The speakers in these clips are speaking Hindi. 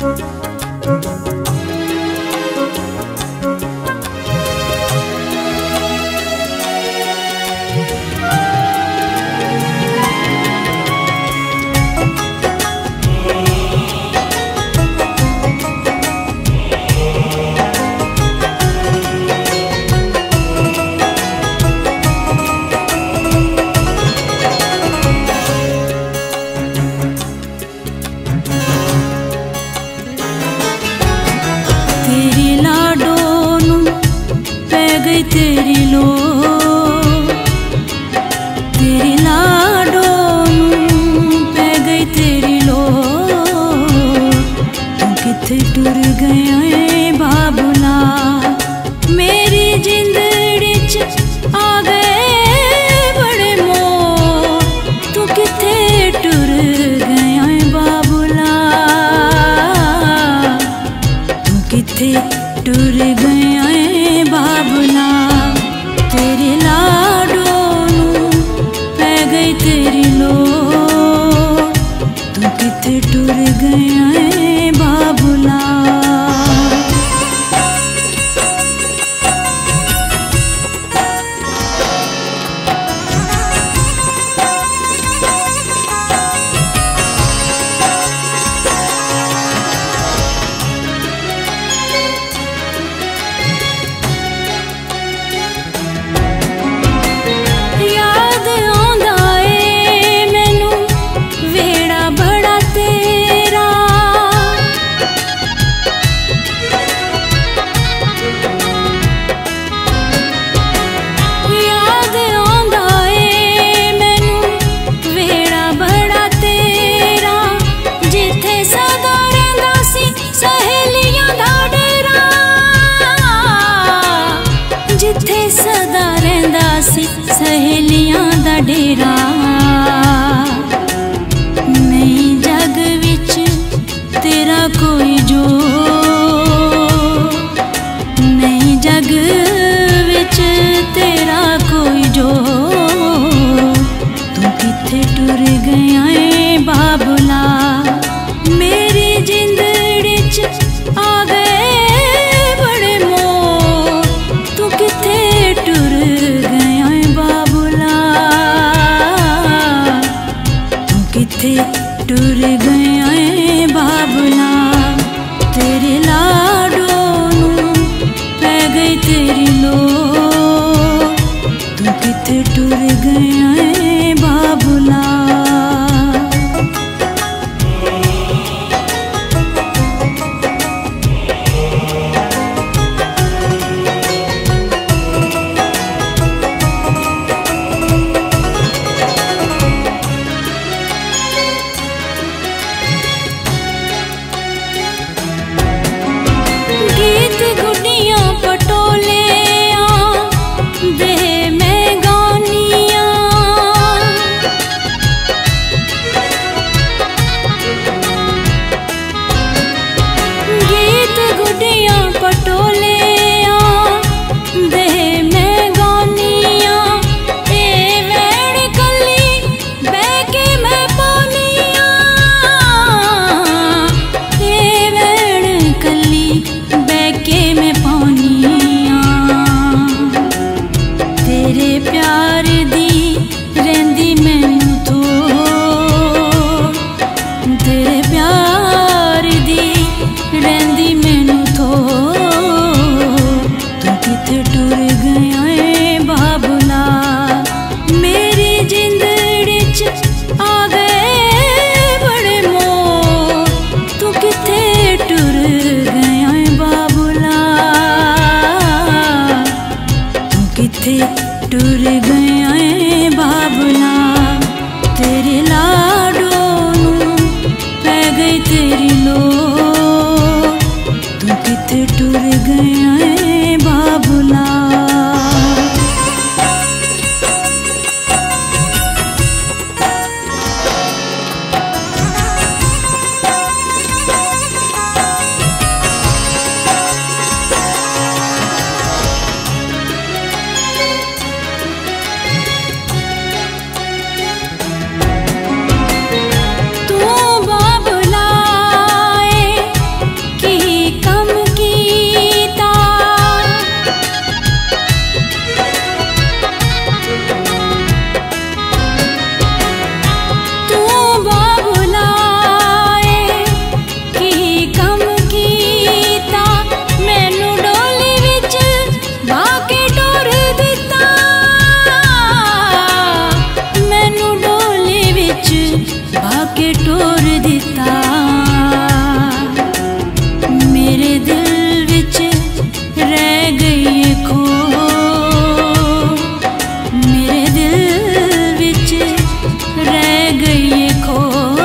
तेरी लो तेरी लाडों पै गई तेरी लो तू किथे टुर गया है बाबुला मेरी जिंदड़ी च आ गए बड़े मोह तू किथे टुर गया है बाबुला तू किथे टुर गया है बाबुला तेरे लाडों पै गई तेरी लो तू किथे टुर गया है बाबुला। सहेलियां दा डेरा नहीं जग विच तेरा कोई जो नहीं जग विच तेरा कोई जो तू किथे टुर गया है बाबुला मेरी जिंदड़ी च आ गए बड़े मोह तू किथे टुर गया है बाबुला तू किथे टुर गया है बाबुला तेरे लाडों पै गई तेरी लो तू किथे टुर गया है बाबुला। टुर गया है बाबुला तेरे लाडों पै गई दिता मेरे दिल विच रह गई खो मेरे दिल विच रह गई खो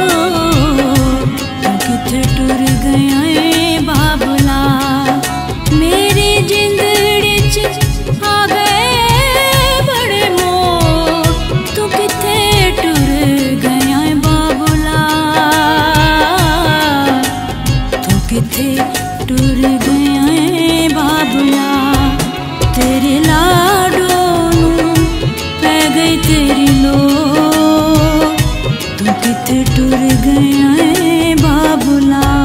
तू किथे टुर गया है बाबुला मेरी जिंदड़ी च आ गए बड़े मोह तू किथे टुर गया है बाबुला तू किथे टुर गया है बाबुला तेरे लाडों नूं पै गई तेरी लो तू किथे टुर गया है बाबुला।